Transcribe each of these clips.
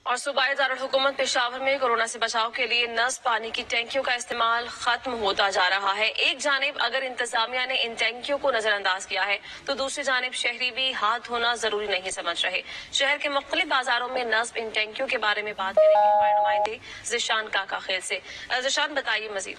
اور सूबाई दारुल-हुकूमत पेशावर में कोरोना से बचाव के लिए नस्ब पानी की टैंकियों का इस्तेमाल खत्म होता जा रहा है। एक जानिब अगर इंतजामिया ने इन टैंकियों को नजरअंदाज किया है तो दूसरी जानिब शहरी भी हाथ धोना जरूरी नहीं समझ रहे। शहर के मुख्तलिफ बाजारों में नस्ब इन टैंकियों के बारे में बात करेंगे हमारे नुमाइंदे ज़िशान काका खेल से। ज़िशान, बताइए मजीद।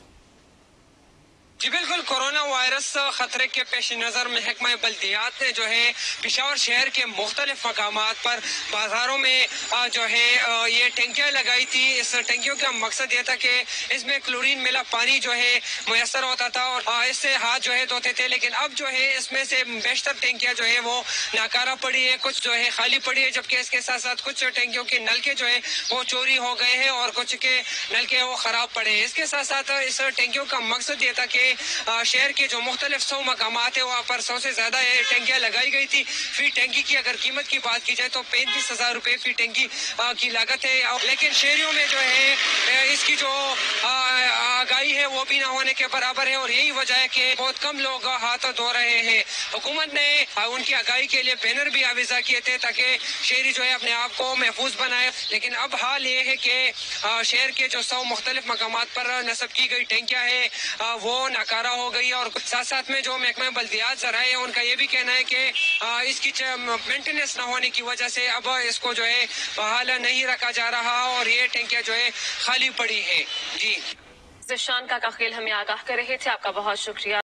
जी बिल्कुल, कोरोना वायरस खतरे के पेश नज़र महकमा बल्दियात ने जो है पेशावर शहर के मुख्तलिफ मकामात पर बाजारों में जो है ये टंकियाँ लगाई थी। इस टंकियों का मकसद ये था कि इसमें क्लोरीन मिला पानी जो है मुयसर होता था और इससे हाथ जो है धोते थे, लेकिन अब जो है इसमें से बेशतर टंकियाँ जो है वो नाकारा पड़ी है, कुछ जो है खाली पड़ी है, जबकि इसके साथ साथ कुछ टंकियों के नलके जो है वो चोरी हो गए हैं और कुछ के नलके वो खराब पड़े हैं। इसके साथ साथ इस टंकियों का मकसद ये था कि शहर के जो मुख्तलिफ 100 मकामात है वहाँ पर 100 से ज्यादा टंकियाँ लगाई गई थी। फी टंकी की अगर कीमत की बात की जाए तो 35,000 रुपए फी टंकी की लागत है, लेकिन शहरियों में जो है इसकी जो आगाही है वो भी ना होने के बराबर है और यही वजह है कि बहुत कम लोग हाथ धो रहे हैं। हुकूमत ने उनकी आगाही के लिए बैनर भी आविजा किए थे ताकि शहरी जो है अपने आप को महफूज बनाए, लेकिन अब हाल ये है कि शहर के जो 100 मुख्तलिफ मकामात पर नस्ब की गई टंकियाँ है वो नाकारा हो गई और साथ साथ में जो महकमा बल्दियात ज़राए है उनका ये भी कहना है कि इसकी मेंटेनेंस न होने की वजह से अब इसको जो है बहाल नहीं रखा जा रहा और ये टंकियाँ जो है खाली पड़ी है। जी ज़िशान काका खेल हमें आगाह कर रहे थे, आपका बहुत शुक्रिया।